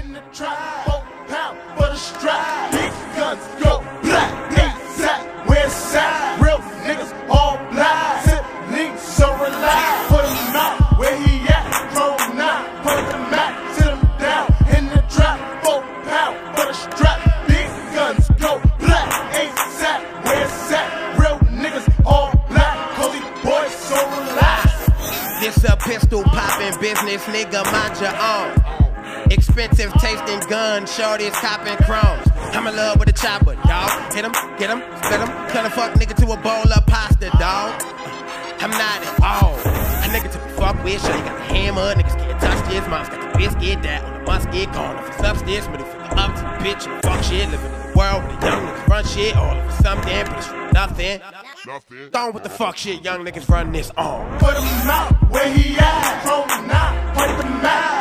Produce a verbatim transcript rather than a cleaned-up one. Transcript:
in the trap, four pound for the strap. Big guns go black, ASAP, west side. Real niggas all black, sip lean, so relax. Put him out where he at, drone now. Put him out, sit him down in the trap, four pound for the strap. Big guns go black, ASAP, west side. Real niggas all black, cause these boys so relaxed. This a pistol poppin' business, nigga, mind your own. Expensive tasting gun, shorties copping chromes. I'm in love with a chopper, dawg. Hit him, get him, spit him. Turn a fuck nigga to a bowl of pasta, dawg. I'm not at all a nigga to be fuck with. Sure, he got the hammer, niggas can't touch this. Mom's got the biscuit, that on the musket. Going off his upstairs, but if you're up to the bitch and fuck shit. Living in the world where the young niggas run shit. All of a something, but it's from nothing. Nothing. Gone with the fuck shit, young niggas run this on. Put him out where he at, throw him out, put him out.